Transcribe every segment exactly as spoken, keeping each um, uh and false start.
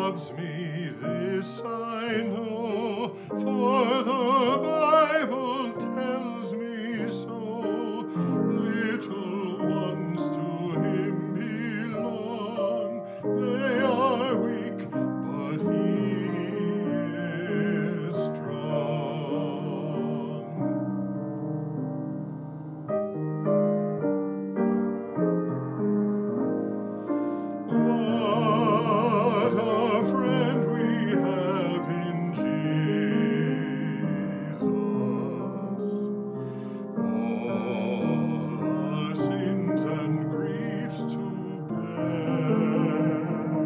loves me, this I know, for the Bible tells me so. Little ones to him belong, they are weak, but he is strong. What a friend we have in Jesus. All our sins and griefs to bear.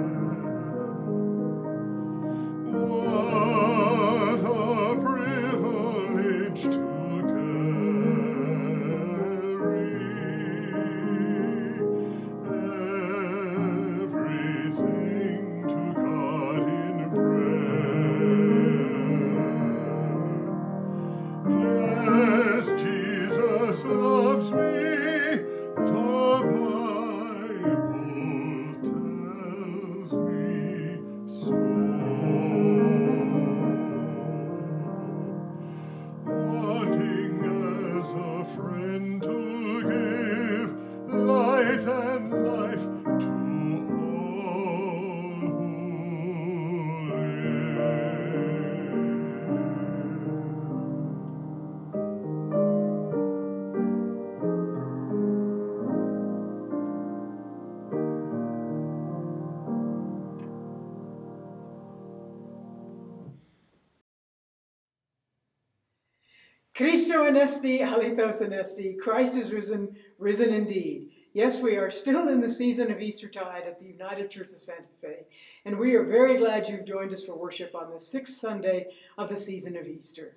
What a privilege to carry everything to God in prayer. Yes, Jesus loves me, the Bible tells me so. Wanting as a friend to give light and life to all who Christo anesti, alithos anesti, Christ is risen, risen indeed. Yes, we are still in the season of Eastertide at the United Church of Santa Fe, and we are very glad you've joined us for worship on the sixth Sunday of the season of Easter.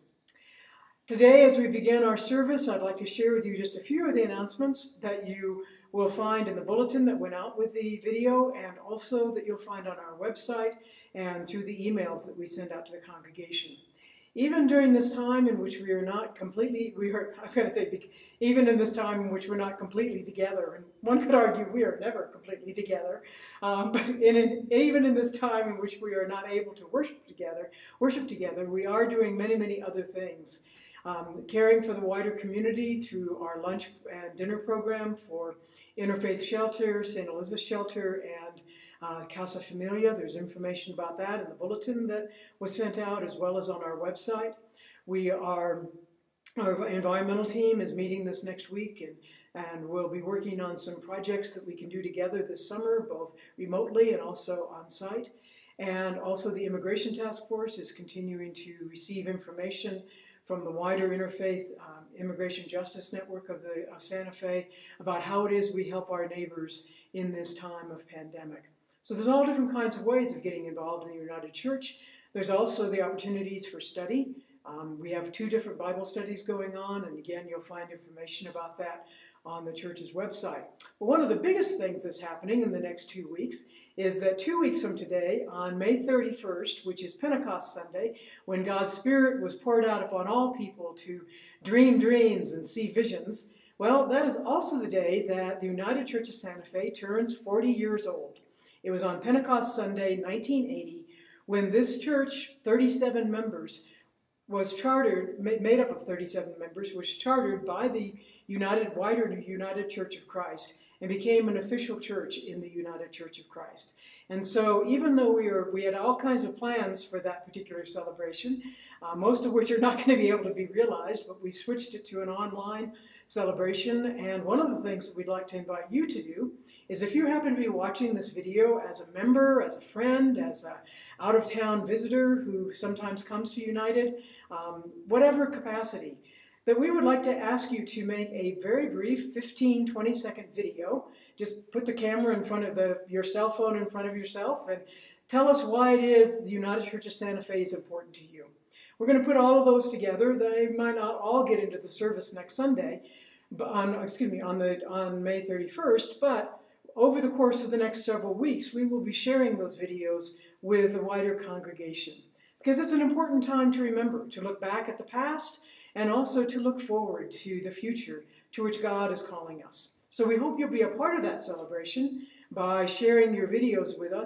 Today, as we begin our service, I'd like to share with you just a few of the announcements that you will find in the bulletin that went out with the video, and also that you'll find on our website and through the emails that we send out to the congregation. Even during this time in which we are not completely, we are, I was going to say, even in this time in which we're not completely together, and one could argue we are never completely together, um, but in an, even in this time in which we are not able to worship together, worship together, we are doing many, many other things. Um, caring for the wider community through our lunch and dinner program for Interfaith Shelter, Saint Elizabeth Shelter, and Uh, Casa Familia. There's information about that in the bulletin that was sent out, as well as on our website. We are, our environmental team is meeting this next week, and, and we'll be working on some projects that we can do together this summer, both remotely and also on site. And also the Immigration Task Force is continuing to receive information from the wider Interfaith um, Immigration Justice Network of, the, of Santa Fe about how it is we help our neighbors in this time of pandemic. So there's all different kinds of ways of getting involved in the United Church. There's also the opportunities for study. Um, we have two different Bible studies going on, and again, you'll find information about that on the church's website. But one of the biggest things that's happening in the next two weeks is that two weeks from today, on May thirty-first, which is Pentecost Sunday, when God's Spirit was poured out upon all people to dream dreams and see visions, well, that is also the day that the United Church of Santa Fe turns forty years old. It was on Pentecost Sunday, nineteen eighty, when this church, thirty-seven members, was chartered, made up of thirty-seven members, was chartered by the United, wider United Church of Christ, and became an official church in the United Church of Christ. And so even though we were, we had all kinds of plans for that particular celebration, uh, most of which are not going to be able to be realized, but we switched it to an online celebration. And one of the things that we'd like to invite you to do is, if you happen to be watching this video as a member, as a friend, as an out-of-town visitor who sometimes comes to United, um, whatever capacity, that we would like to ask you to make a very brief fifteen, twenty second video. Just put the camera in front of the, your cell phone in front of yourself and tell us why it is the United Church of Santa Fe is important to you. We're going to put all of those together. They might not all get into the service next Sunday, but on, excuse me, on, the, on May thirty-first, but over the course of the next several weeks, we will be sharing those videos with the wider congregation. Because it's an important time to remember, to look back at the past, and also to look forward to the future to which God is calling us. So we hope you'll be a part of that celebration by sharing your videos with us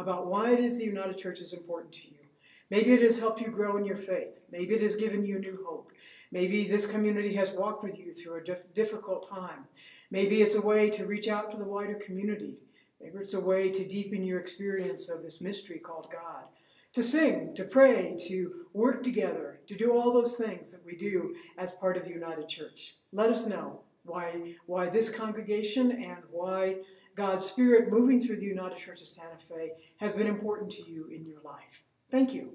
about why it is the United Church is important to you. Maybe it has helped you grow in your faith. Maybe it has given you new hope. Maybe this community has walked with you through a dif- difficult time. Maybe it's a way to reach out to the wider community. Maybe it's a way to deepen your experience of this mystery called God. To sing, to pray, to work together, to do all those things that we do as part of the United Church. Let us know why, why this congregation and why God's Spirit moving through the United Church of Santa Fe has been important to you in your life. Thank you.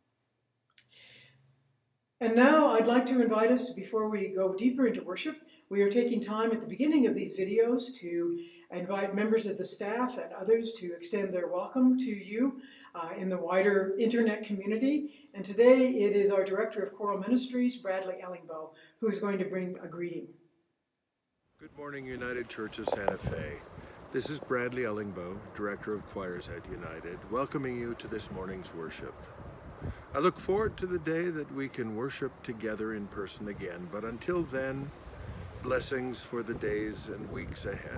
And now I'd like to invite us, before we go deeper into worship, we are taking time at the beginning of these videos to invite members of the staff and others to extend their welcome to you uh, in the wider internet community. And today it is our Director of Choral Ministries, Bradley Ellingboe, who is going to bring a greeting. Good morning, United Church of Santa Fe. This is Bradley Ellingboe, Director of Choirs at United, welcoming you to this morning's worship. I look forward to the day that we can worship together in person again, but until then, blessings for the days and weeks ahead.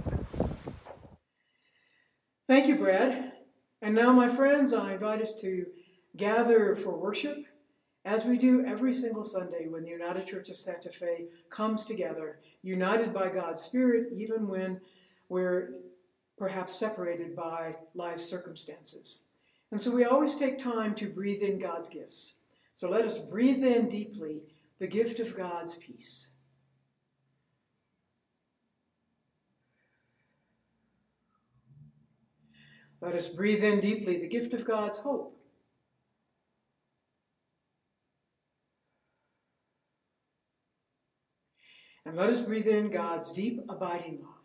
Thank you, Brad. And now, my friends, I invite us to gather for worship, as we do every single Sunday when the United Church of Santa Fe comes together, united by God's Spirit, even when we're perhaps separated by life's circumstances. And so we always take time to breathe in God's gifts. So let us breathe in deeply the gift of God's peace. Let us breathe in deeply the gift of God's hope. And let us breathe in God's deep, abiding love.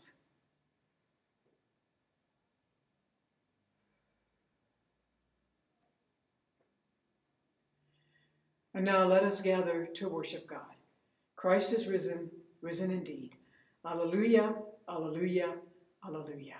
And now let us gather to worship God. Christ is risen, risen indeed. Alleluia, alleluia, alleluia.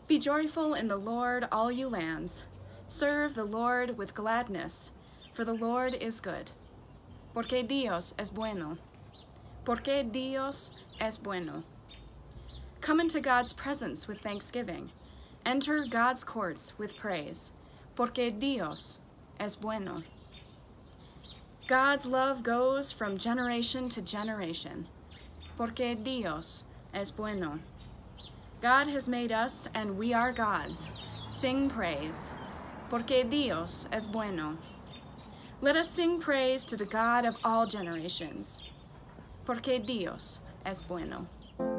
Be joyful in the Lord, all you lands. Serve the Lord with gladness, for the Lord is good. Porque Dios es bueno. Porque Dios es bueno. Come into God's presence with thanksgiving. Enter God's courts with praise. Porque Dios es bueno. God's love goes from generation to generation. Porque Dios es bueno. God has made us, and we are God's. Sing praise. Porque Dios es bueno. Let us sing praise to the God of all generations. Porque Dios es bueno.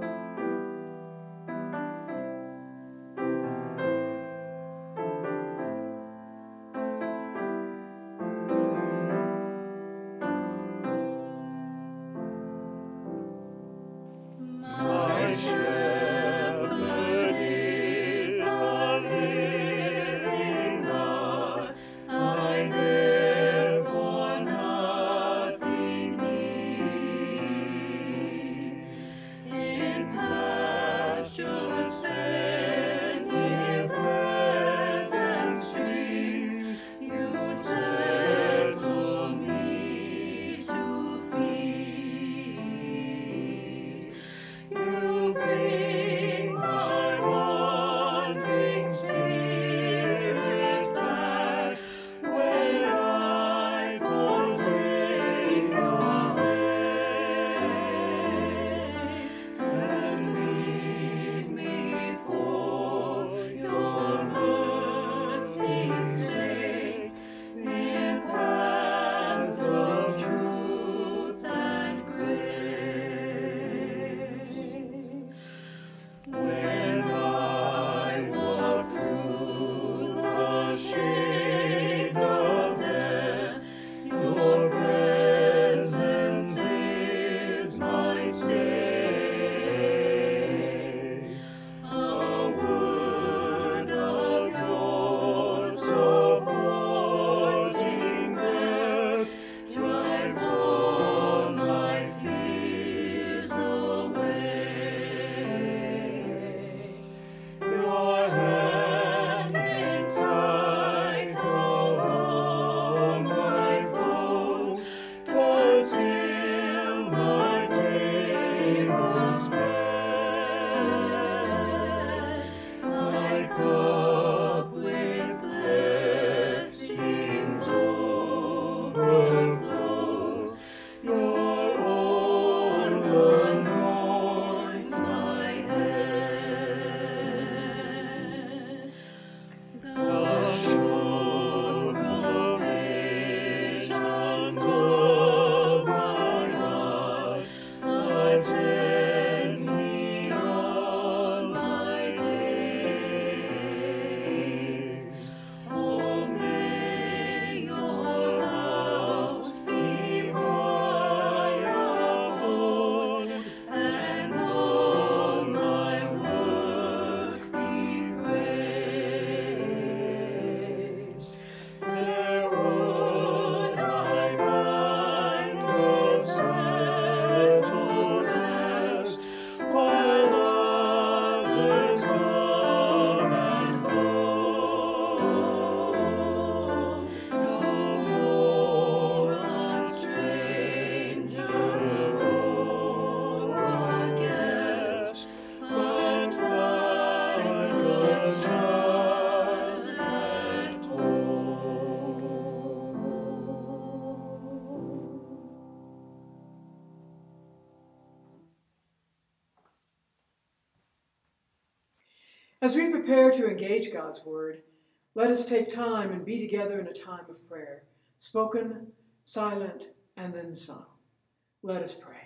As we prepare to engage God's word, let us take time and be together in a time of prayer, spoken, silent, and then sung. Let us pray.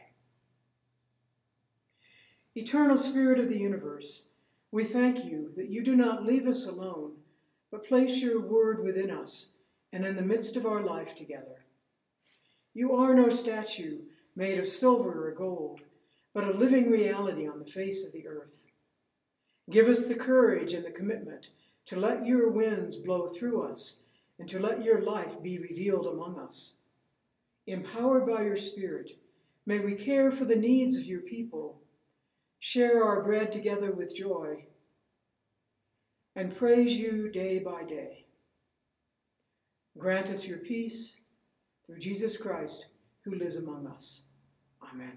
Eternal Spirit of the universe, we thank you that you do not leave us alone, but place your word within us and in the midst of our life together. You are no statue made of silver or gold, but a living reality on the face of the earth. Give us the courage and the commitment to let your winds blow through us and to let your life be revealed among us. Empowered by your Spirit, may we care for the needs of your people, share our bread together with joy, and praise you day by day. Grant us your peace through Jesus Christ, who lives among us. Amen.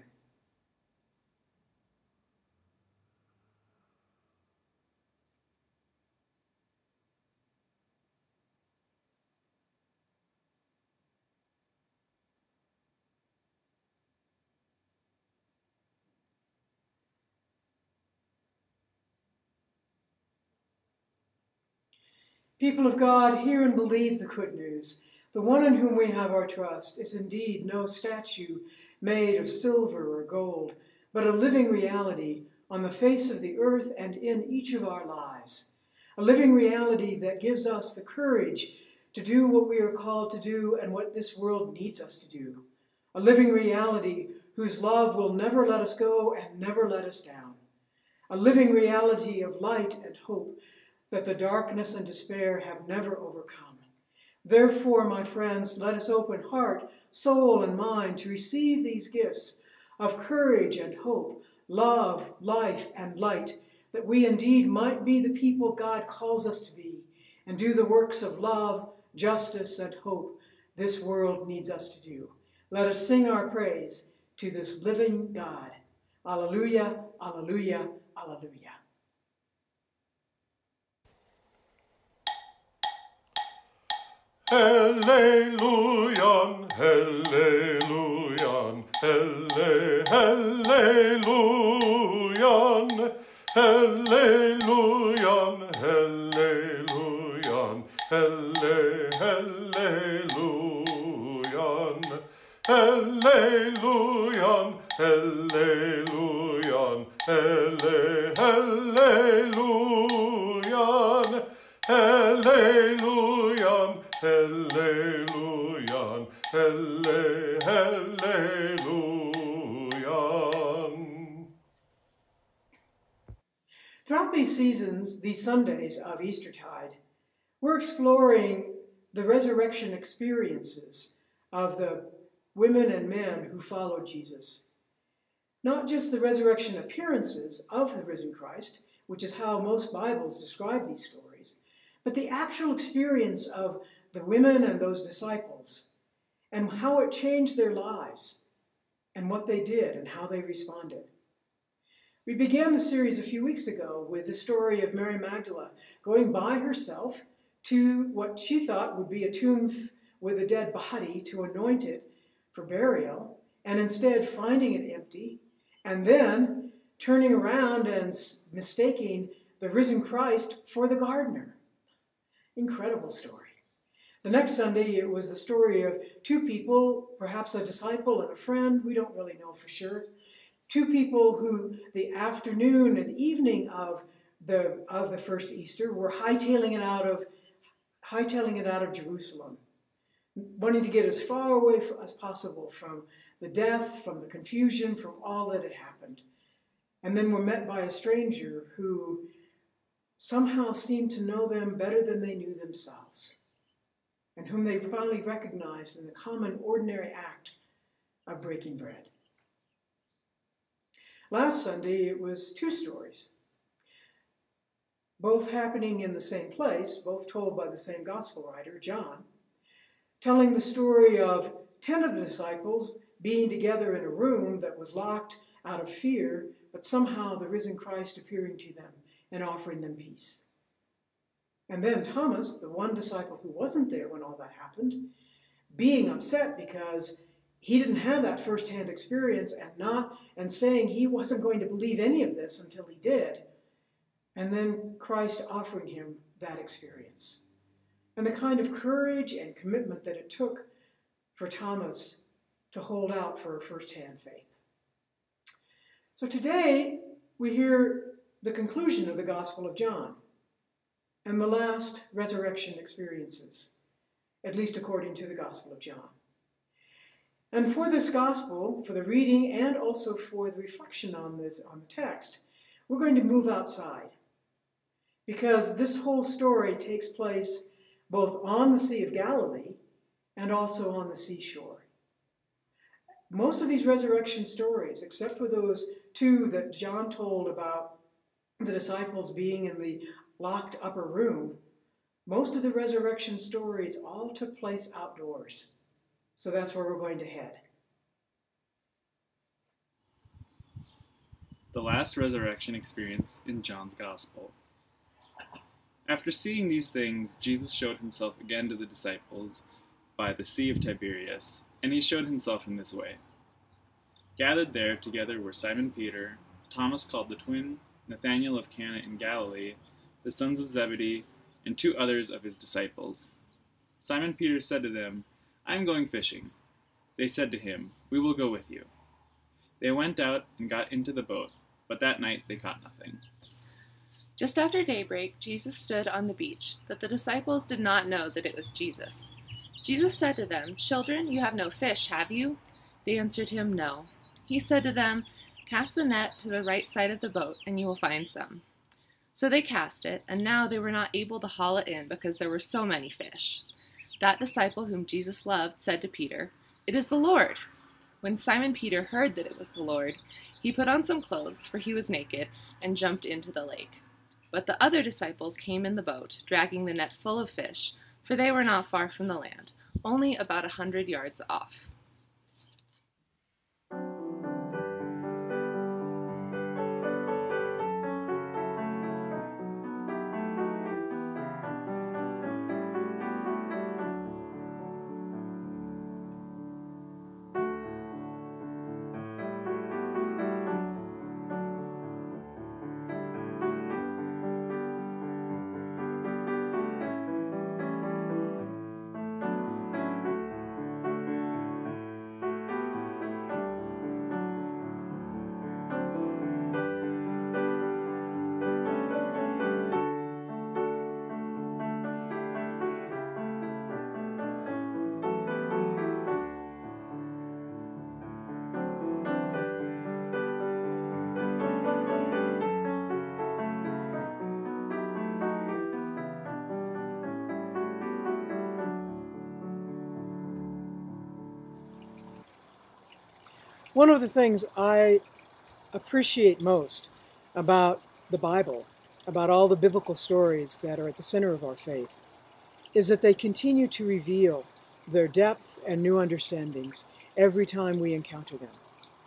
People of God, hear and believe the good news. The one in whom we have our trust is indeed no statue made of silver or gold, but a living reality on the face of the earth and in each of our lives. A living reality that gives us the courage to do what we are called to do and what this world needs us to do. A living reality whose love will never let us go and never let us down. A living reality of light and hope that the darkness and despair have never overcome. Therefore, my friends, let us open heart, soul, and mind to receive these gifts of courage and hope, love, life, and light, that we indeed might be the people God calls us to be, and do the works of love, justice, and hope this world needs us to do. Let us sing our praise to this living God. Alleluia, alleluia, alleluia. Hallelujan, hallelujan, halle, hallelujan, hallelujan, hallelujan, halle, hallelujan, hallelujan, hallelujan, halle, hallelujan, hallelujan, hallelujan, halle, hallelujan. Throughout these seasons, these Sundays of Eastertide, we're exploring the resurrection experiences of the women and men who followed Jesus. Not just the resurrection appearances of the risen Christ, which is how most Bibles describe these stories, but the actual experience of the women and those disciples, and how it changed their lives, and what they did, and how they responded. We began the series a few weeks ago with the story of Mary Magdalene going by herself to what she thought would be a tomb with a dead body to anoint it for burial, and instead finding it empty, and then turning around and mistaking the risen Christ for the gardener. Incredible story. The next Sunday, it was the story of two people, perhaps a disciple and a friend, we don't really know for sure. Two people who the afternoon and evening of the, of the first Easter were hightailing it out of, hightailing it out of Jerusalem, wanting to get as far away as possible from the death, from the confusion, from all that had happened. And then were met by a stranger who somehow seemed to know them better than they knew themselves, and whom they finally recognized in the common, ordinary act of breaking bread. Last Sunday, it was two stories, both happening in the same place, both told by the same gospel writer, John, telling the story of ten of the disciples being together in a room that was locked out of fear, but somehow the risen Christ appearing to them and offering them peace. And then Thomas, the one disciple who wasn't there when all that happened, being upset because he didn't have that firsthand experience and not and saying he wasn't going to believe any of this until he did. And then Christ offering him that experience. And the kind of courage and commitment that it took for Thomas to hold out for a firsthand faith. So today we hear the conclusion of the Gospel of John and the last resurrection experiences, at least according to the Gospel of John. And for this Gospel, for the reading and also for the reflection on this, on the text, we're going to move outside, because this whole story takes place both on the Sea of Galilee and also on the seashore. Most of these resurrection stories, except for those two that John told about the disciples being in the locked upper room, most of the resurrection stories all took place outdoors. So that's where we're going to head. The last resurrection experience in John's Gospel. After seeing these things, Jesus showed himself again to the disciples by the Sea of Tiberias, and he showed himself in this way. Gathered there together were Simon Peter, Thomas called the twin, Nathanael of Cana in Galilee, the sons of Zebedee, and two others of his disciples. Simon Peter said to them, "I am going fishing." They said to him, "We will go with you." They went out and got into the boat, but that night they caught nothing. Just after daybreak, Jesus stood on the beach, but the disciples did not know that it was Jesus. Jesus said to them, "Children, you have no fish, have you?" They answered him, "No." He said to them, "Cast the net to the right side of the boat, and you will find some." So they cast it, and now they were not able to haul it in because there were so many fish. That disciple whom Jesus loved said to Peter, "It is the Lord." When Simon Peter heard that it was the Lord, he put on some clothes, for he was naked, and jumped into the lake. But the other disciples came in the boat, dragging the net full of fish, for they were not far from the land, only about a hundred yards off. One of the things I appreciate most about the Bible, about all the biblical stories that are at the center of our faith, is that they continue to reveal their depth and new understandings every time we encounter them.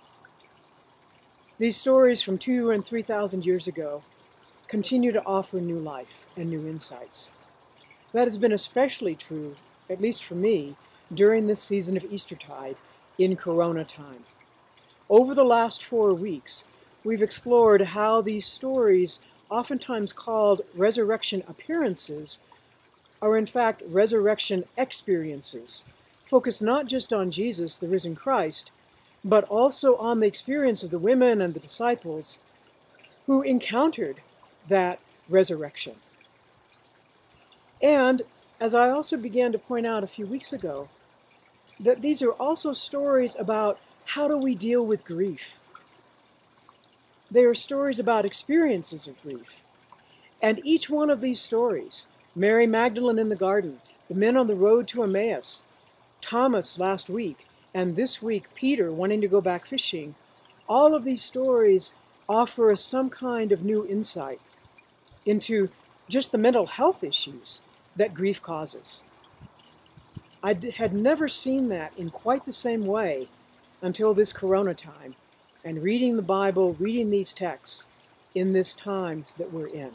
These stories from two and three thousand years ago continue to offer new life and new insights. That has been especially true, at least for me, during this season of Eastertide in Corona time. Over the last four weeks, we've explored how these stories, oftentimes called resurrection appearances, are in fact resurrection experiences, focused not just on Jesus, the risen Christ, but also on the experience of the women and the disciples who encountered that resurrection. And, as I also began to point out a few weeks ago, that these are also stories about how do we deal with grief? They are stories about experiences of grief. And each one of these stories, Mary Magdalene in the garden, the men on the road to Emmaus, Thomas last week, and this week Peter wanting to go back fishing, all of these stories offer us some kind of new insight into just the mental health issues that grief causes. I had never seen that in quite the same way until this Corona time, and reading the Bible, reading these texts in this time that we're in.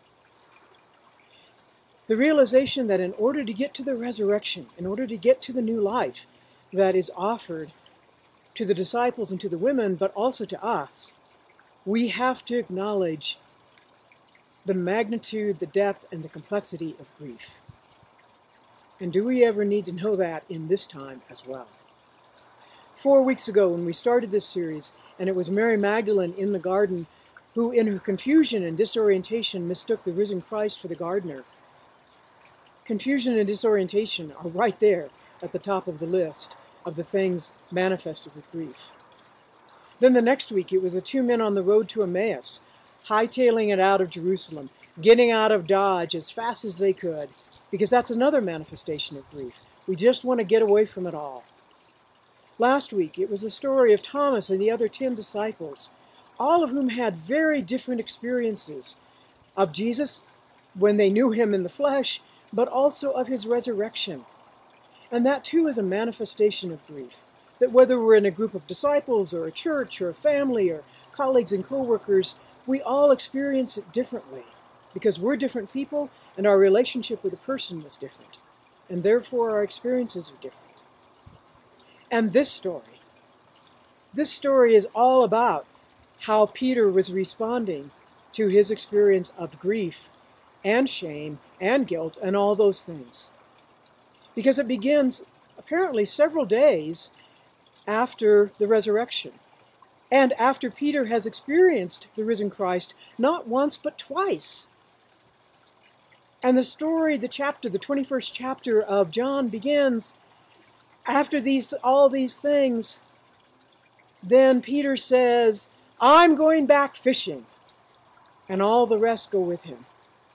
The realization that in order to get to the resurrection, in order to get to the new life that is offered to the disciples and to the women, but also to us, we have to acknowledge the magnitude, the depth, and the complexity of grief. And do we ever need to know that in this time as well? Four weeks ago when we started this series, and it was Mary Magdalene in the garden who in her confusion and disorientation mistook the risen Christ for the gardener. Confusion and disorientation are right there at the top of the list of the things manifested with grief. Then the next week it was the two men on the road to Emmaus, hightailing it out of Jerusalem, getting out of Dodge as fast as they could, because that's another manifestation of grief. We just want to get away from it all. Last week, it was the story of Thomas and the other ten disciples, all of whom had very different experiences of Jesus when they knew him in the flesh, but also of his resurrection. And that too is a manifestation of grief. That whether we're in a group of disciples or a church or a family or colleagues and co-workers, we all experience it differently because we're different people and our relationship with a person is different. And therefore our experiences are different. And this story, this story is all about how Peter was responding to his experience of grief and shame and guilt and all those things. Because it begins apparently several days after the resurrection and after Peter has experienced the risen Christ not once but twice. And the story, the chapter, the twenty-first chapter of John begins after these, all these things. Then Peter says, "I'm going back fishing," and all the rest go with him.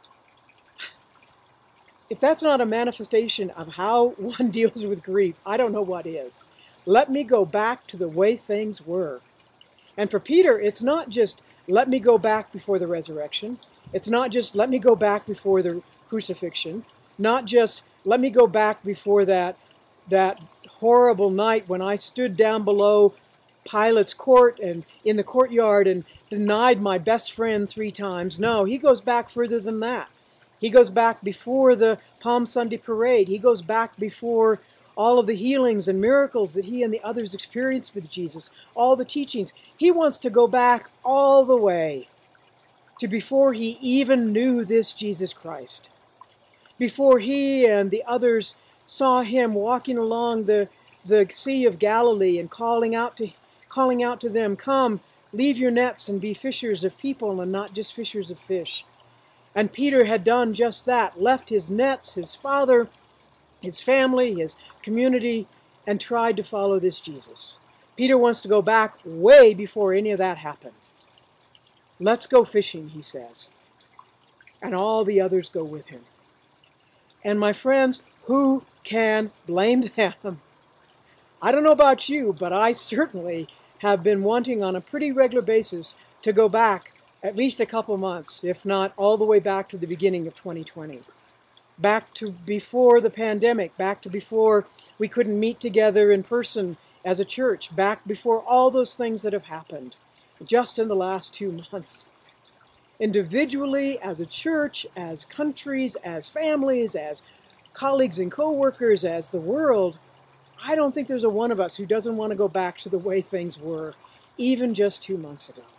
If that's not a manifestation of how one deals with grief, I don't know what is. Let me go back to the way things were. And for Peter, it's not just let me go back before the resurrection. It's not just let me go back before the crucifixion. Not just let me go back before that, that horrible night when I stood down below Pilate's court and in the courtyard and denied my best friend three times. No, he goes back further than that. He goes back before the Palm Sunday parade. He goes back before all of the healings and miracles that he and the others experienced with Jesus, all the teachings. He wants to go back all the way to before he even knew this Jesus Christ. Before he and the others saw him walking along the, the Sea of Galilee and calling out to calling out to them, "Come, leave your nets and be fishers of people and not just fishers of fish." And Peter had done just that, left his nets, his father, his family, his community, and tried to follow this Jesus. Peter wants to go back way before any of that happened. "Let's go fishing," he says. And all the others go with him. And my friends, who can blame them? I don't know about you, but I certainly have been wanting on a pretty regular basis to go back at least a couple months, if not all the way back to the beginning of twenty twenty. Back to before the pandemic, back to before we couldn't meet together in person as a church, back before all those things that have happened just in the last two months. Individually, as a church, as countries, as families, as colleagues and co-workers, as the world, I don't think there's a one of us who doesn't want to go back to the way things were, even just two months ago.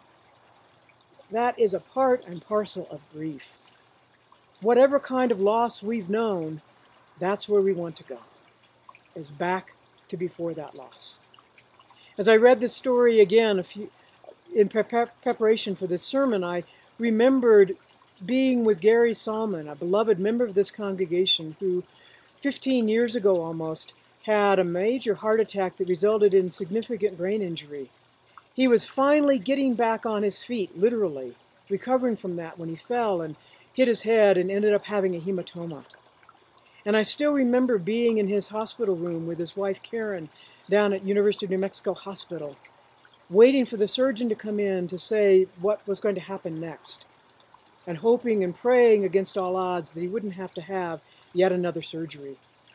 That is a part and parcel of grief. Whatever kind of loss we've known, that's where we want to go, is back to before that loss. As I read this story again a few, in pre preparation for this sermon, I remembered being with Gary Salmon, a beloved member of this congregation who fifteen years ago almost had a major heart attack that resulted in significant brain injury. He was finally getting back on his feet, literally, recovering from that when he fell and hit his head and ended up having a hematoma. And I still remember being in his hospital room with his wife Karen down at University of New Mexico Hospital, waiting for the surgeon to come in to say what was going to happen next, and hoping and praying against all odds that he wouldn't have to have yet another surgery.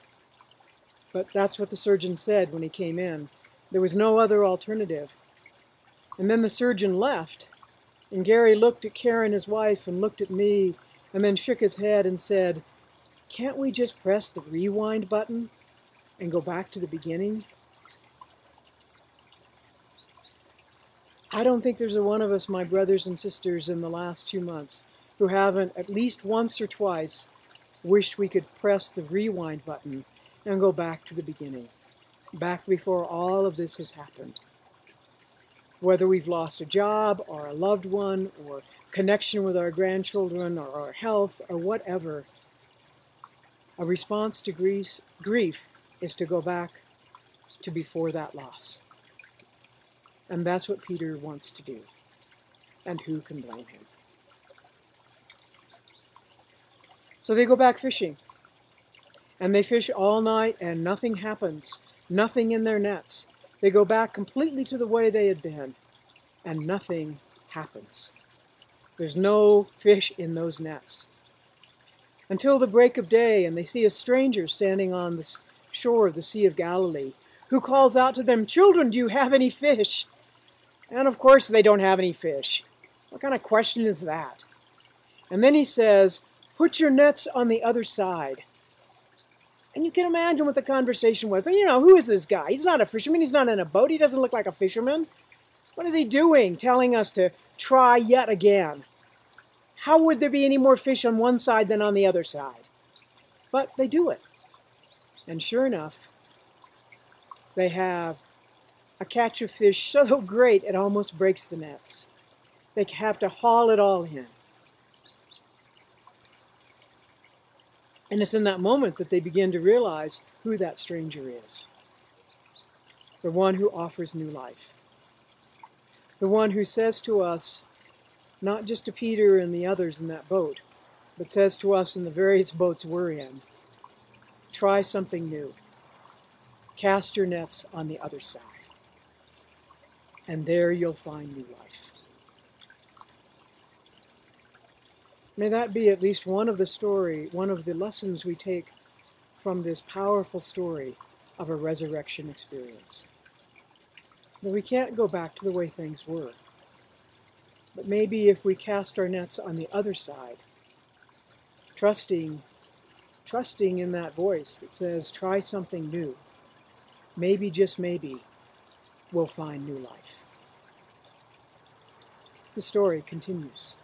But that's what the surgeon said when he came in. There was no other alternative. And then the surgeon left, and Gary looked at Karen, his wife, and looked at me, and then shook his head and said, "Can't we just press the rewind button and go back to the beginning?" I don't think there's a one of us, my brothers and sisters, in the last two months who haven't at least once or twice wished we could press the rewind button and go back to the beginning, back before all of this has happened. Whether we've lost a job or a loved one or connection with our grandchildren or our health or whatever, a response to grief, grief is to go back to before that loss. And that's what Peter wants to do. And who can blame him? So they go back fishing. And they fish all night and nothing happens. Nothing in their nets. They go back completely to the way they had been. And nothing happens. There's no fish in those nets. until the break of day, and they see a stranger standing on the shore of the Sea of Galilee, who calls out to them, "Children, do you have any fish?" And of course they don't have any fish. What kind of question is that? And then he says, "Put your nets on the other side." And you can imagine what the conversation was. You know, who is this guy? He's not a fisherman. He's not in a boat. He doesn't look like a fisherman. What is he doing, telling us to try yet again? How would there be any more fish on one side than on the other side? But they do it. And sure enough, they have a catch of fish so great it almost breaks the nets. They have to haul it all in. And it's in that moment that they begin to realize who that stranger is. The one who offers new life. The one who says to us, not just to Peter and the others in that boat, but says to us in the various boats we're in, try something new. Cast your nets on the other side. And there you'll find new life. May that be at least one of the story, one of the lessons we take from this powerful story of a resurrection experience. That we can't go back to the way things were. But maybe if we cast our nets on the other side, trusting, trusting in that voice that says, try something new, maybe, just maybe, we'll find new life. The story continues.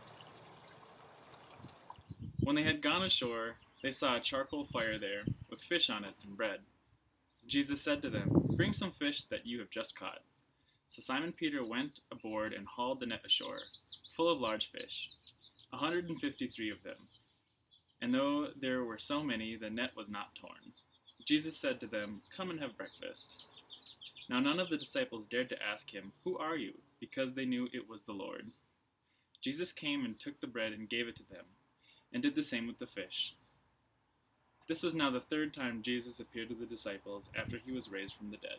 When they had gone ashore, they saw a charcoal fire there, with fish on it and bread. Jesus said to them, "Bring some fish that you have just caught." So Simon Peter went aboard and hauled the net ashore, full of large fish, a hundred and fifty-three of them. And though there were so many, the net was not torn. Jesus said to them, "Come and have breakfast." Now none of the disciples dared to ask him, "Who are you?" because they knew it was the Lord. Jesus came and took the bread and gave it to them, and did the same with the fish. This was now the third time Jesus appeared to the disciples after he was raised from the dead.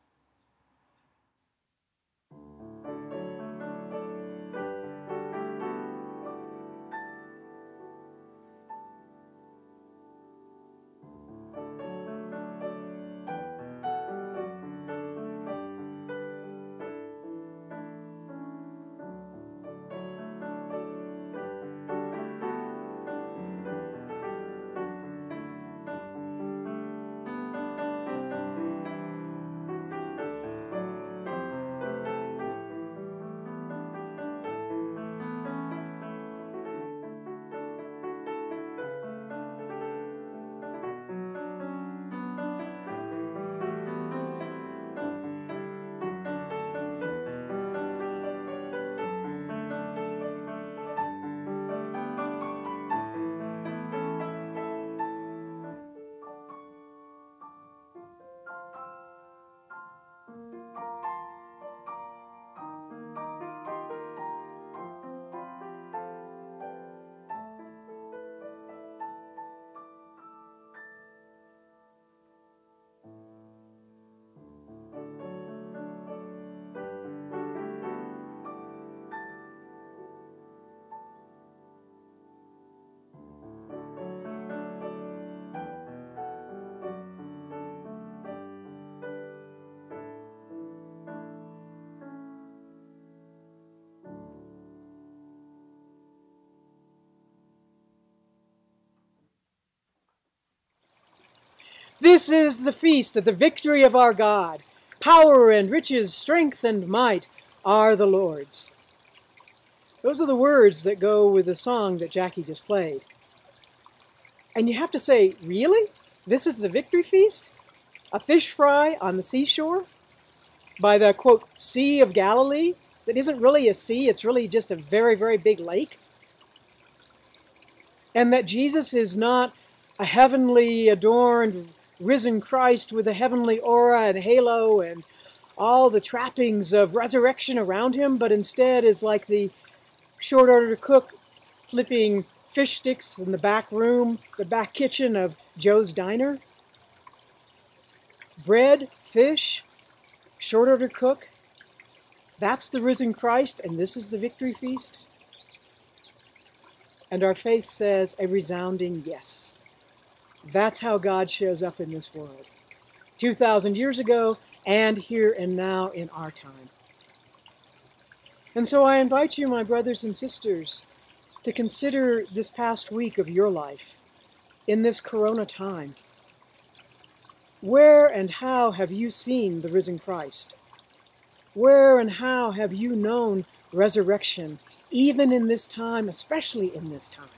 This is the feast of the victory of our God. Power and riches, strength and might are the Lord's. Those are the words that go with the song that Jackie just played. And you have to say, really? This is the victory feast? A fish fry on the seashore? By the, quote, Sea of Galilee? That isn't really a sea, it's really just a very, very big lake? And that Jesus is not a heavenly adorned risen Christ with a heavenly aura and halo and all the trappings of resurrection around him, but instead is like the short order cook flipping fish sticks in the back room, the back kitchen of Joe's Diner. Bread, fish, short order cook. That's the risen Christ, and this is the victory feast. And our faith says a resounding yes. That's how God shows up in this world. two thousand years ago and here and now in our time. And so I invite you, my brothers and sisters, to consider this past week of your life in this Corona time. Where and how have you seen the risen Christ? Where and how have you known resurrection, even in this time, especially in this time?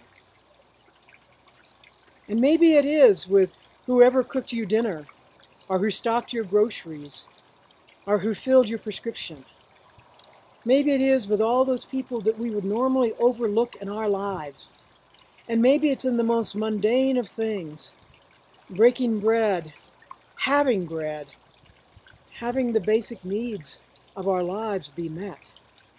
And maybe it is with whoever cooked you dinner, or who stocked your groceries, or who filled your prescription. Maybe it is with all those people that we would normally overlook in our lives. And maybe it's in the most mundane of things, breaking bread, having bread, having the basic needs of our lives be met.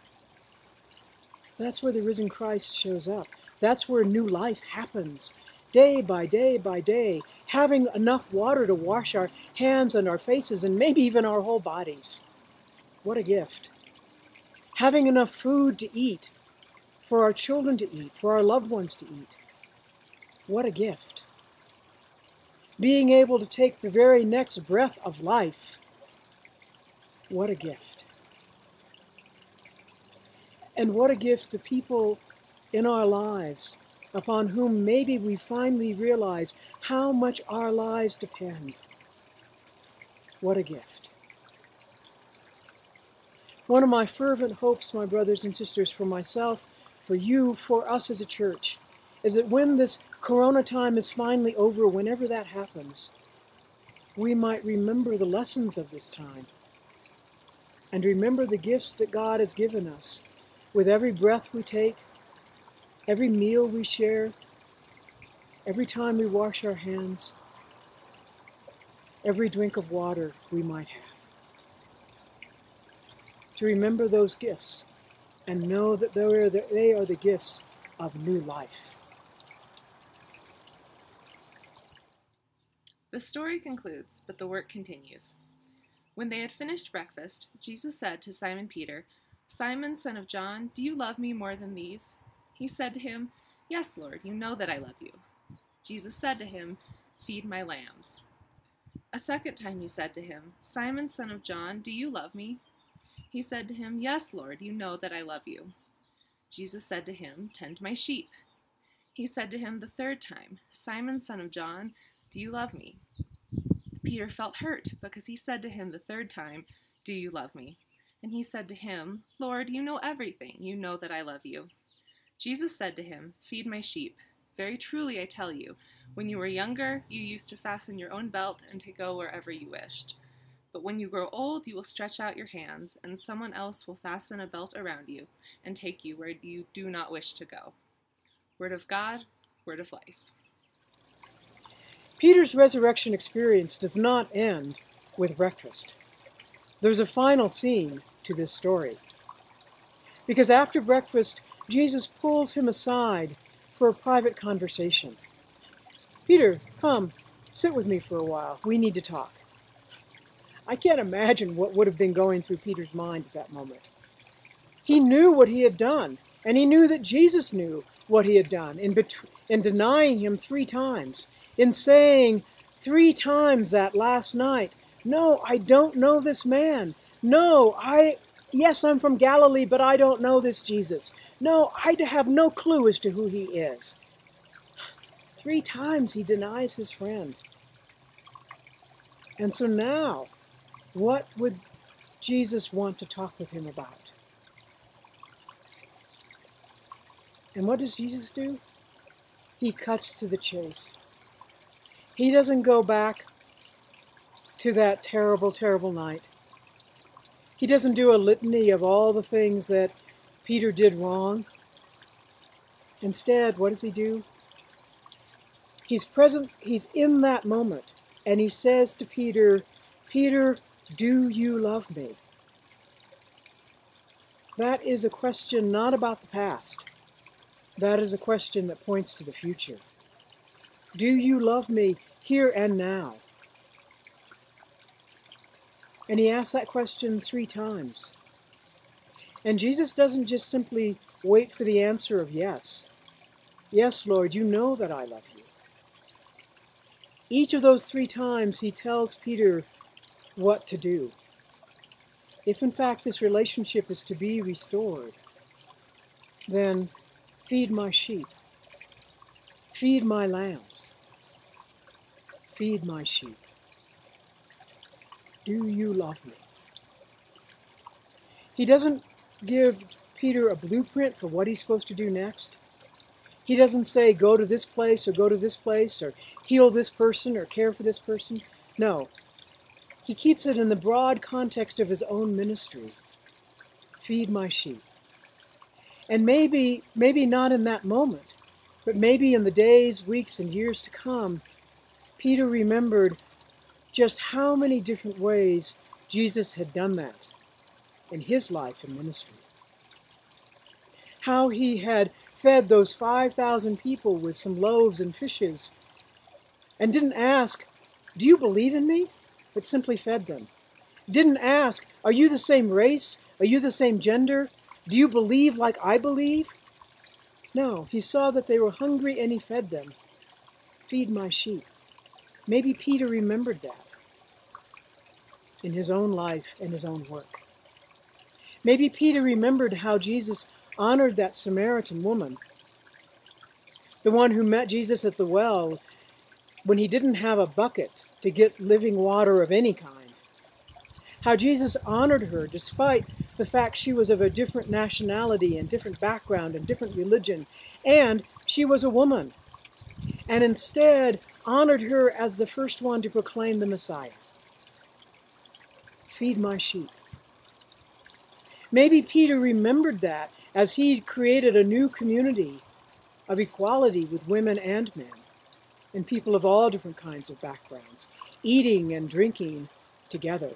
That's where the risen Christ shows up. That's where new life happens, day by day by day, having enough water to wash our hands and our faces and maybe even our whole bodies. What a gift. Having enough food to eat, for our children to eat, for our loved ones to eat. What a gift. Being able to take the very next breath of life. What a gift. And what a gift the people in our lives, upon whom maybe we finally realize how much our lives depend. What a gift. One of my fervent hopes, my brothers and sisters, for myself, for you, for us as a church, is that when this Corona time is finally over, whenever that happens, we might remember the lessons of this time and remember the gifts that God has given us with every breath we take, every meal we share, every time we wash our hands, every drink of water we might have. To remember those gifts and know that they are the, they are the gifts of new life. The story concludes, but the work continues. When they had finished breakfast, Jesus said to Simon Peter, "Simon, son of John, do you love me more than these?" He said to him, "Yes, Lord, you know that I love you." Jesus said to him, "Feed my lambs." A second time he said to him, "Simon, son of John, do you love me?" He said to him, "Yes, Lord, you know that I love you." Jesus said to him, "Tend my sheep." He said to him the third time, "Simon, son of John, do you love me?" Peter felt hurt because he said to him the third time, "Do you love me?" And he said to him, "Lord, you know everything. You know that I love you." Jesus said to him, "Feed my sheep. Very truly I tell you, when you were younger, you used to fasten your own belt and to go wherever you wished. But when you grow old, you will stretch out your hands, and someone else will fasten a belt around you and take you where you do not wish to go." Word of God, word of life. Peter's resurrection experience does not end with breakfast. There's a final scene to this story. Because after breakfast, Jesus pulls him aside for a private conversation. "Peter, come, sit with me for a while. We need to talk." I can't imagine what would have been going through Peter's mind at that moment. He knew what he had done, and he knew that Jesus knew what he had done in, bet- in denying him three times, in saying three times that last night, "No, I don't know this man. No, I, yes, I'm from Galilee, but I don't know this Jesus. No, I have no clue as to who he is." Three times he denies his friend. And so now, what would Jesus want to talk with him about? And what does Jesus do? He cuts to the chase. He doesn't go back to that terrible, terrible night. He doesn't do a litany of all the things that Peter did wrong. Instead, what does he do? He's present, he's in that moment, and he says to Peter, "Peter, do you love me?" That is a question not about the past. That is a question that points to the future. Do you love me here and now? And he asks that question three times. And Jesus doesn't just simply wait for the answer of yes. "Yes, Lord, you know that I love you." Each of those three times he tells Peter what to do. If in fact this relationship is to be restored, then feed my sheep, feed my lambs, feed my sheep. Do you love me? He doesn't give Peter a blueprint for what he's supposed to do next. He doesn't say, go to this place or go to this place or heal this person or care for this person. No. He keeps it in the broad context of his own ministry. Feed my sheep. And maybe, maybe not in that moment, but maybe in the days, weeks, and years to come, Peter remembered just how many different ways Jesus had done that in his life and ministry. How he had fed those five thousand people with some loaves and fishes and didn't ask, do you believe in me? But simply fed them. Didn't ask, are you the same race? Are you the same gender? Do you believe like I believe? No, he saw that they were hungry and he fed them. Feed my sheep. Maybe Peter remembered that in his own life and his own work. Maybe Peter remembered how Jesus honored that Samaritan woman, the one who met Jesus at the well when he didn't have a bucket to get living water of any kind. How Jesus honored her despite the fact she was of a different nationality and different background and different religion, and she was a woman, and instead honored her as the first one to proclaim the Messiah. Feed my sheep. Maybe Peter remembered that as he created a new community of equality with women and men, and people of all different kinds of backgrounds, eating and drinking together.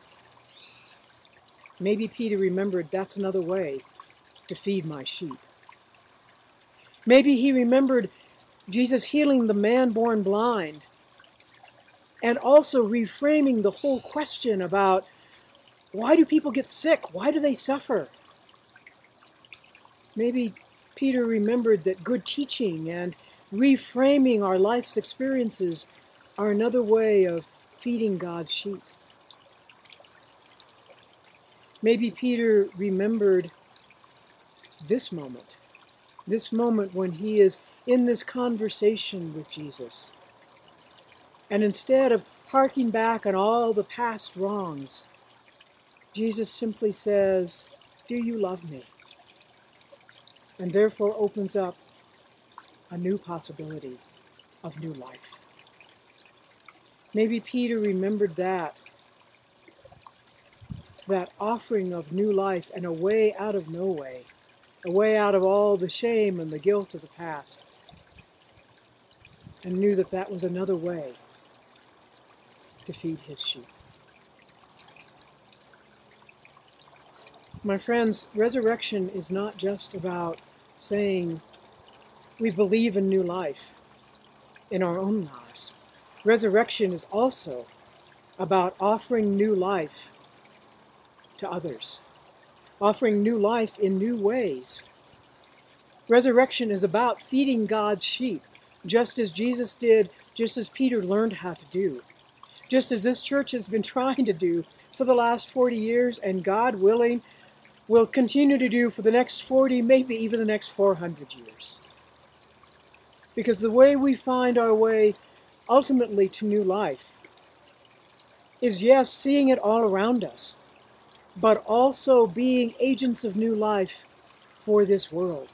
Maybe Peter remembered that's another way to feed my sheep. Maybe he remembered Jesus healing the man born blind and also reframing the whole question about why do people get sick? Why do they suffer? Maybe Peter remembered that good teaching and reframing our life's experiences are another way of feeding God's sheep. Maybe Peter remembered this moment, this moment when he is in this conversation with Jesus. And instead of harking back on all the past wrongs, Jesus simply says, do you love me? And therefore opens up a new possibility of new life. Maybe Peter remembered that, that offering of new life and a way out of no way, a way out of all the shame and the guilt of the past, and knew that that was another way to feed his sheep. My friends, resurrection is not just about saying we believe in new life in our own lives. Resurrection is also about offering new life to others, offering new life in new ways. Resurrection is about feeding God's sheep, just as Jesus did, just as Peter learned how to do, just as this church has been trying to do for the last forty years, and God willing, will continue to do for the next forty, maybe even the next four hundred years. Because the way we find our way ultimately to new life is, yes, seeing it all around us, but also being agents of new life for this world.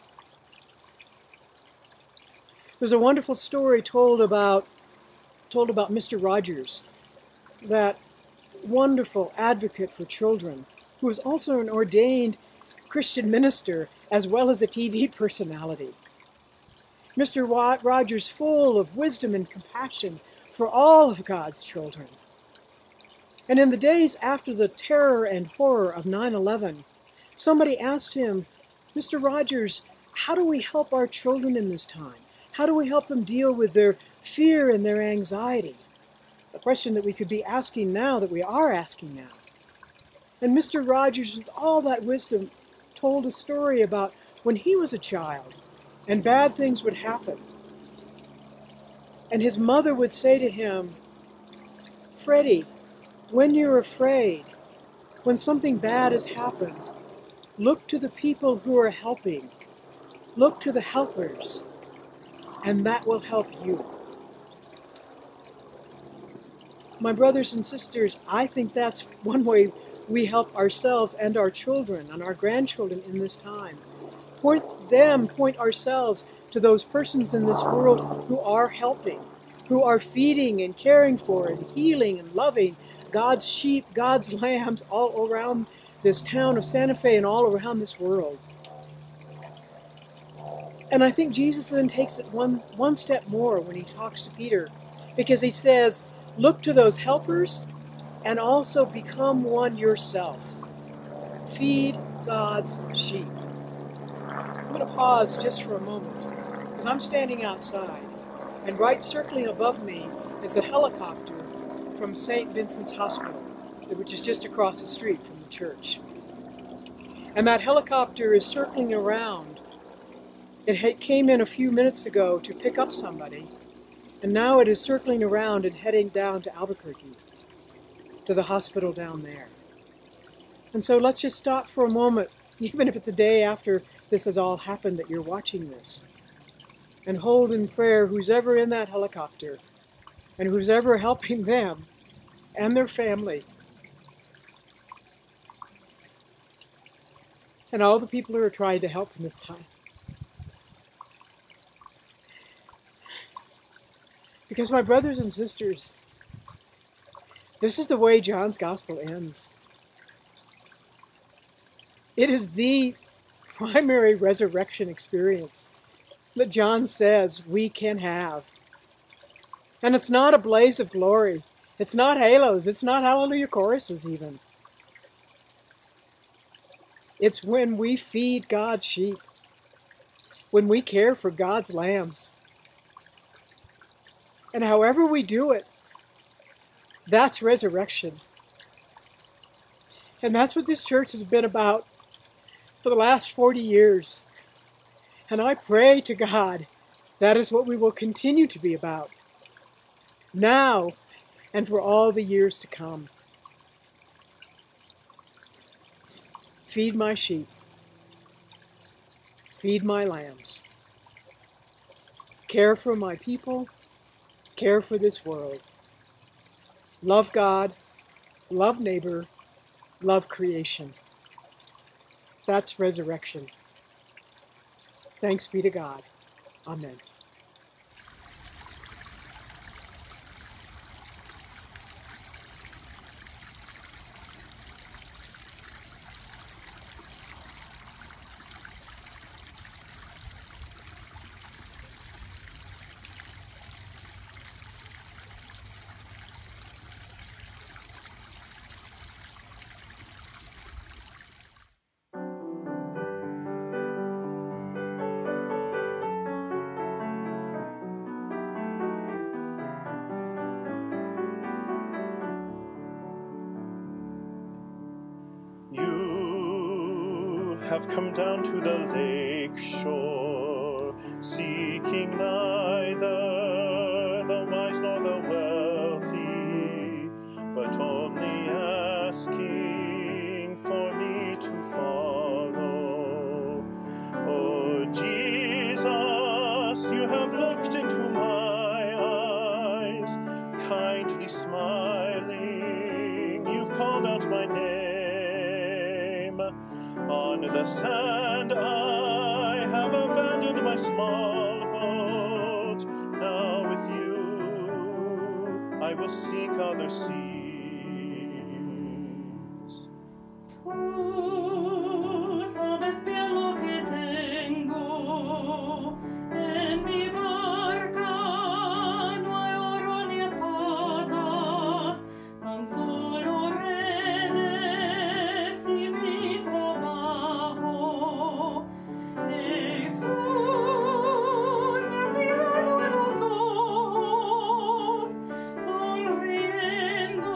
There's a wonderful story told about, told about Mister Rogers, that wonderful advocate for children, who was also an ordained Christian minister as well as a T V personality. Mister Rogers, full of wisdom and compassion for all of God's children. And in the days after the terror and horror of nine eleven, somebody asked him, Mister Rogers, how do we help our children in this time? How do we help them deal with their fear and their anxiety? A question that we could be asking now, that we are asking now. And Mister Rogers, with all that wisdom, told a story about when he was a child and bad things would happen. And his mother would say to him, Freddie, when you're afraid, when something bad has happened, look to the people who are helping. Look to the helpers, and that will help you. My brothers and sisters, I think that's one way we help ourselves and our children and our grandchildren in this time. Point them, point ourselves to those persons in this world who are helping, who are feeding and caring for and healing and loving God's sheep, God's lambs all around this town of Santa Fe and all around this world. And I think Jesus then takes it one, one step more when he talks to Peter, because he says, look to those helpers and also become one yourself. Feed God's sheep. I'm going to pause just for a moment, because I'm standing outside, and right circling above me is the helicopter from Saint Vincent's Hospital, which is just across the street from the church. And that helicopter is circling around. It came in a few minutes ago to pick up somebody, and now it is circling around and heading down to Albuquerque, to the hospital down there. And so let's just stop for a moment, even if it's a day after this has all happened that you're watching this, and hold in prayer who's ever in that helicopter and who's ever helping them and their family and all the people who are trying to help in this time. Because my brothers and sisters, this is the way John's Gospel ends. It is the primary resurrection experience that John says we can have. And it's not a blaze of glory. It's not halos. It's not hallelujah choruses even. It's when we feed God's sheep, when we care for God's lambs. And however we do it, that's resurrection. And that's what this church has been about for the last forty years. And I pray to God that is what we will continue to be about, now and for all the years to come. Feed my sheep. Feed my lambs. Care for my people. Care for this world. Love God. Love neighbor. Love creation. That's resurrection. Thanks be to God. Amen. Have come down to the lake shore, seeking neither the wise nor the wealthy, but only asking for me to follow. Oh Jesus, you have looked into my eyes, kindly smiling, you've called out my name. On the sand I have abandoned my small boat. Now with you I will seek other seas. Tú sabes bien lo que tengo en mi barca. No hay oro ni espadas, tan solo redes y mi trabajo. Jesús, me has mirado en los ojos, sonriendo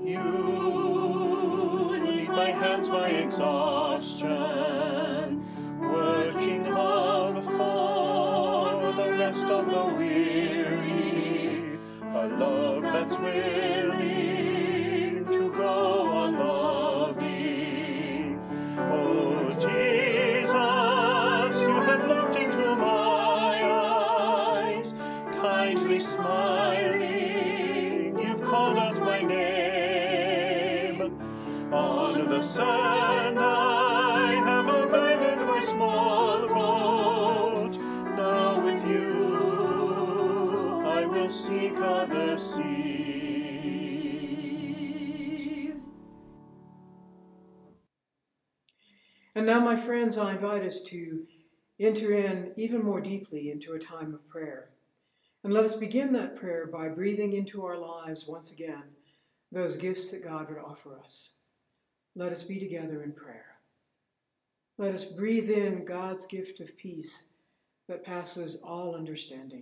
You need my hands, my exhaustion, working love for the rest of the weary, a love that's willing to go on loving. Oh Jesus, you have looked into my eyes, kindly smiling, you've called out my name. On the sand I have abandoned my small boat. Now with you I will seek other seas. And now, my friends, I invite us to enter in even more deeply into a time of prayer. And let us begin that prayer by breathing into our lives once again those gifts that God would offer us. Let us be together in prayer. Let us breathe in God's gift of peace that passes all understanding.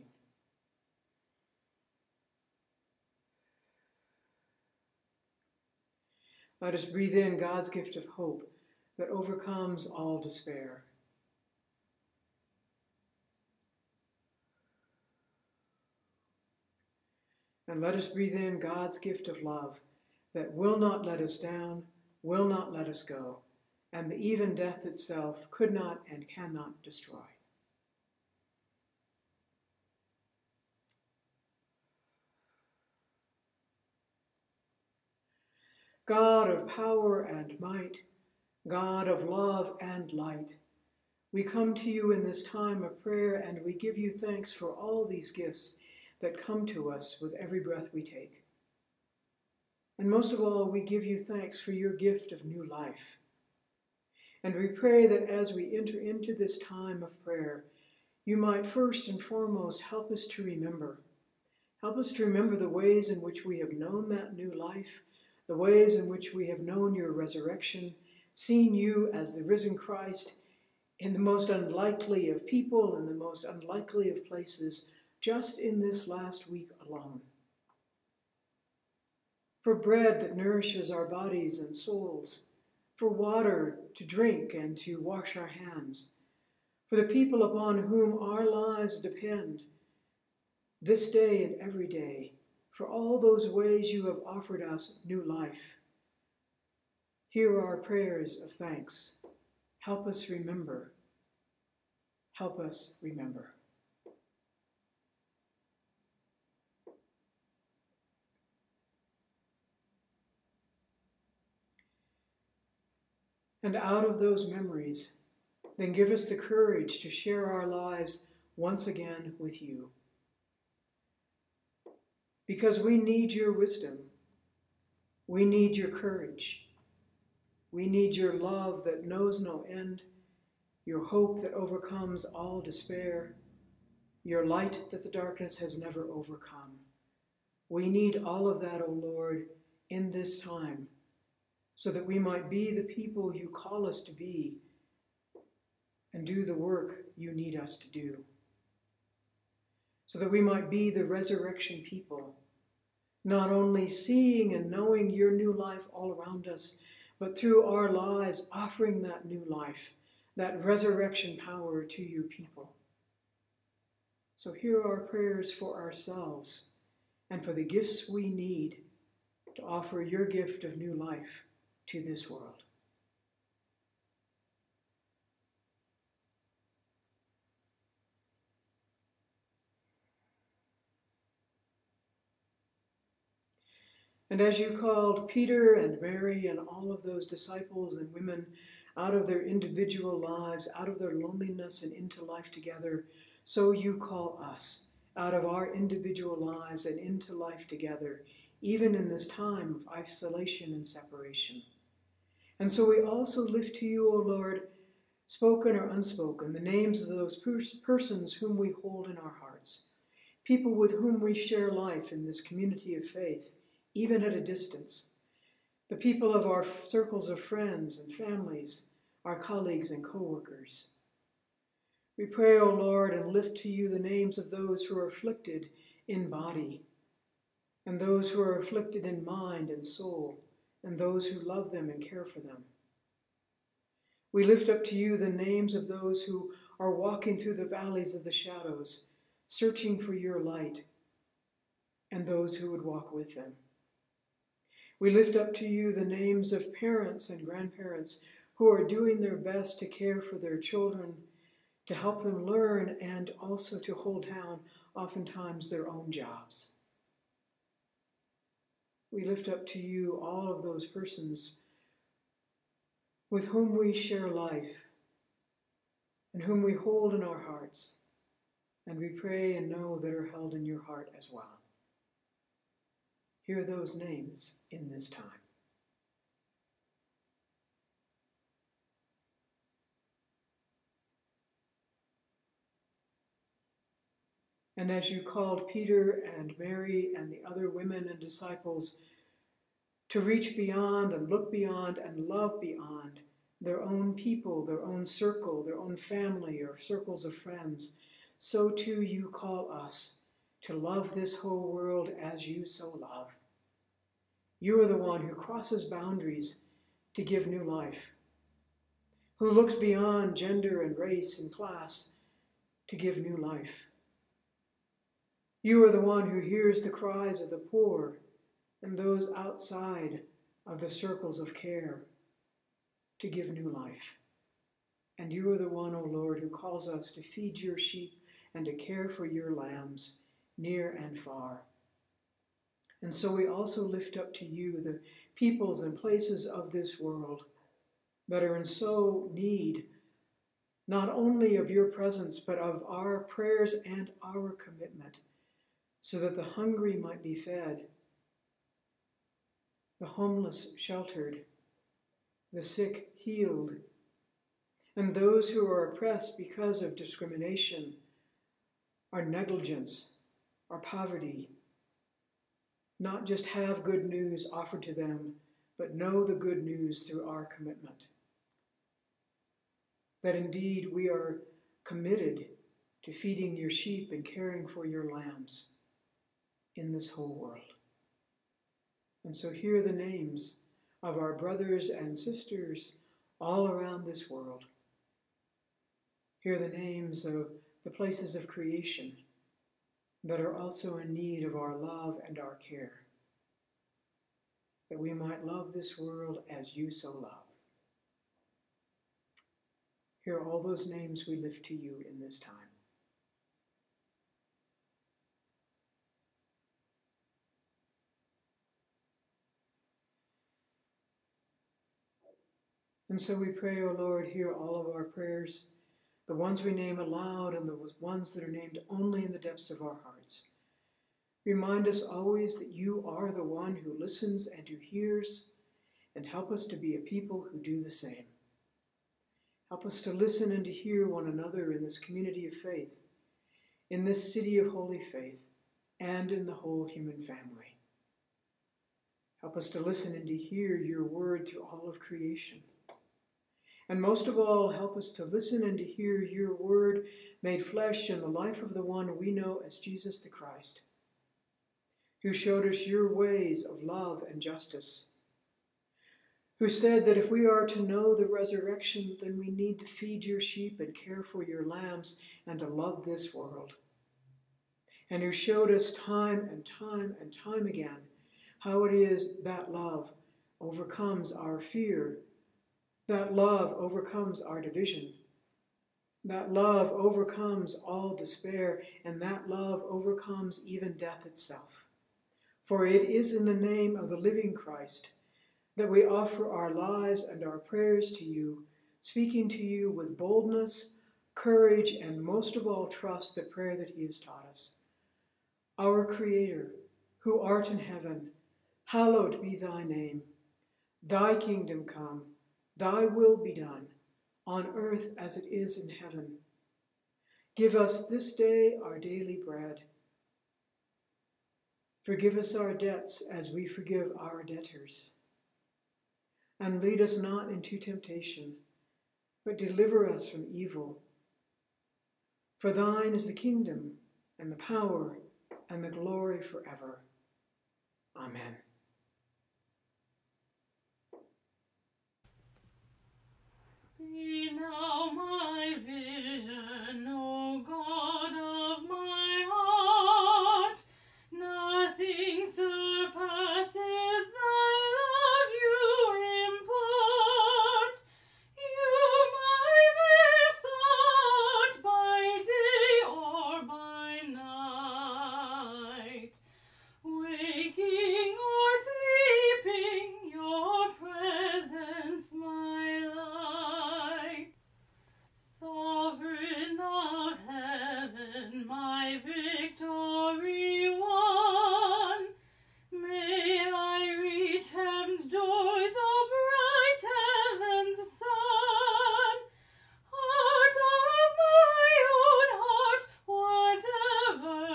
Let us breathe in God's gift of hope that overcomes all despair. And let us breathe in God's gift of love that will not let us down, will not let us go, and that even death itself could not and cannot destroy. God of power and might, God of love and light, we come to you in this time of prayer and we give you thanks for all these gifts that come to us with every breath we take. And most of all, we give you thanks for your gift of new life. And we pray that as we enter into this time of prayer, you might first and foremost help us to remember. Help us to remember the ways in which we have known that new life, the ways in which we have known your resurrection, seen you as the risen Christ in the most unlikely of people and the most unlikely of places, just in this last week alone. For bread that nourishes our bodies and souls, for water to drink and to wash our hands, for the people upon whom our lives depend, this day and every day, for all those ways you have offered us new life. Hear our prayers of thanks. Help us remember. Help us remember. And out of those memories, then give us the courage to share our lives once again with you. Because we need your wisdom. We need your courage. We need your love that knows no end, your hope that overcomes all despair, your light that the darkness has never overcome. We need all of that, O Lord, in this time, so that we might be the people you call us to be and do the work you need us to do. So that we might be the resurrection people, not only seeing and knowing your new life all around us, but through our lives offering that new life, that resurrection power to your people. So hear our prayers for ourselves and for the gifts we need to offer your gift of new life to this world. And as you called Peter and Mary and all of those disciples and women out of their individual lives, out of their loneliness and into life together, so you call us out of our individual lives and into life together, even in this time of isolation and separation. And so we also lift to you, O Lord, spoken or unspoken, the names of those pers- persons whom we hold in our hearts, people with whom we share life in this community of faith, even at a distance, the people of our circles of friends and families, our colleagues and co-workers. We pray, O Lord, and lift to you the names of those who are afflicted in body, and those who are afflicted in mind and soul, and those who love them and care for them. We lift up to you the names of those who are walking through the valleys of the shadows, searching for your light, and those who would walk with them. We lift up to you the names of parents and grandparents who are doing their best to care for their children, to help them learn, and also to hold down, oftentimes, their own jobs. We lift up to you all of those persons with whom we share life and whom we hold in our hearts, and we pray and know that are held in your heart as well. Hear those names in this time. And as you called Peter and Mary and the other women and disciples to reach beyond and look beyond and love beyond their own people, their own circle, their own family or circles of friends, so too you call us to love this whole world as you so love. You are the one who crosses boundaries to give new life, who looks beyond gender and race and class to give new life. You are the one who hears the cries of the poor and those outside of the circles of care to give new life. And you are the one, O Lord, who calls us to feed your sheep and to care for your lambs near and far. And so we also lift up to you the peoples and places of this world that are in so need, not only of your presence, but of our prayers and our commitment, so that the hungry might be fed, the homeless sheltered, the sick healed, and those who are oppressed because of discrimination, our negligence, our poverty, not just have good news offered to them, but know the good news through our commitment. That indeed we are committed to feeding your sheep and caring for your lambs in this whole world. And so hear the names of our brothers and sisters all around this world. Hear the names of the places of creation that are also in need of our love and our care, that we might love this world as you so love. Hear all those names we lift to you in this time. And so we pray, O Lord, hear all of our prayers, the ones we name aloud and the ones that are named only in the depths of our hearts. Remind us always that you are the one who listens and who hears, and help us to be a people who do the same. Help us to listen and to hear one another in this community of faith, in this city of holy faith, and in the whole human family. Help us to listen and to hear your word through all of creation. And most of all, help us to listen and to hear your word made flesh in the life of the one we know as Jesus the Christ, who showed us your ways of love and justice, who said that if we are to know the resurrection, then we need to feed your sheep and care for your lambs and to love this world, and who showed us time and time and time again how it is that love overcomes our fear, that love overcomes our division, that love overcomes all despair, and that love overcomes even death itself. For it is in the name of the living Christ that we offer our lives and our prayers to you, speaking to you with boldness, courage, and most of all trust the prayer that he has taught us. Our Creator, who art in heaven, hallowed be thy name. Thy kingdom come, thy will be done, on earth as it is in heaven. Give us this day our daily bread. Forgive us our debts as we forgive our debtors. And lead us not into temptation, but deliver us from evil. For thine is the kingdom, and the power, and the glory forever. Amen. Be now my vision, O God of my heart. Nothing surpasses the love you impart. You my best thought by day or by night. Waking or sleeping, your presence my light. Sovereign of heaven, my victory won. May I reach heaven's doors, O bright heaven's sun. Heart of my own heart, whatever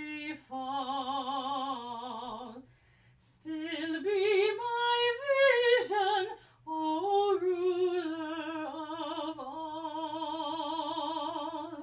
befall, still be my vision, O ruler of all.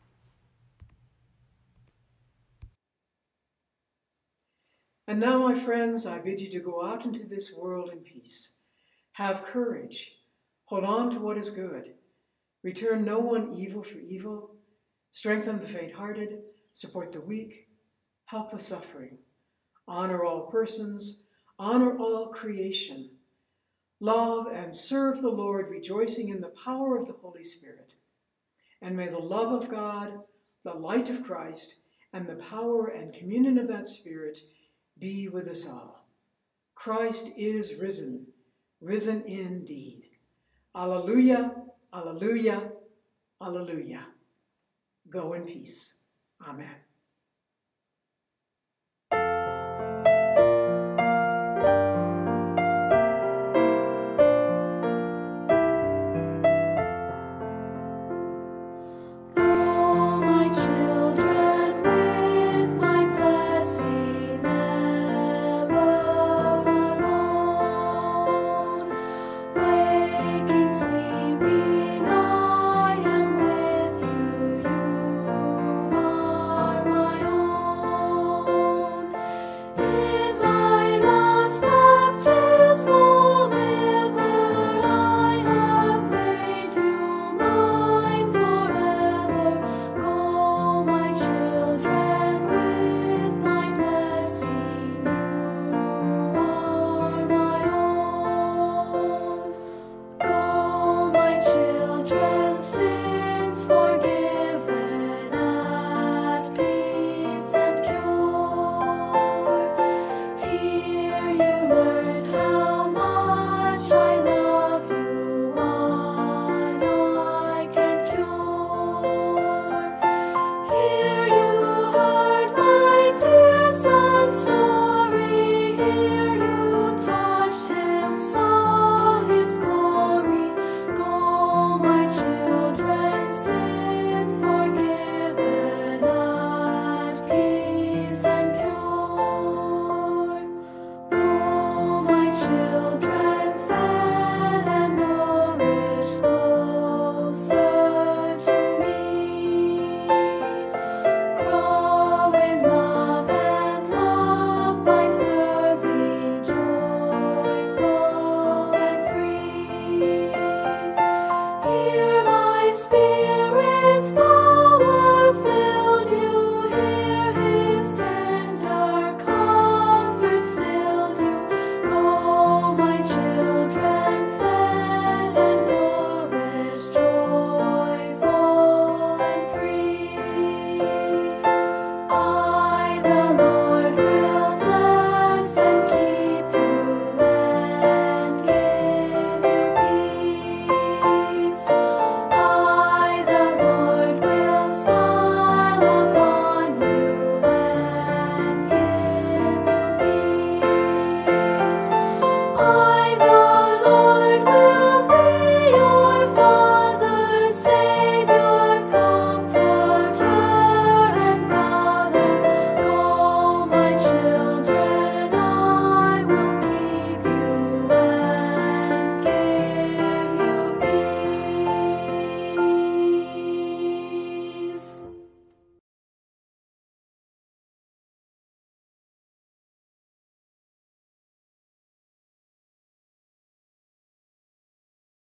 And now, my friends, I bid you to go out into this world in peace. Have courage. Hold on to what is good. Return no one evil for evil. Strengthen the faint-hearted. Support the weak. Help the suffering. Honor all persons. Honor all creation. Love and serve the Lord, rejoicing in the power of the Holy Spirit. And may the love of God, the light of Christ, and the power and communion of that Spirit be with us all. Christ is risen, risen indeed. Alleluia, alleluia, alleluia. Go in peace. Amen.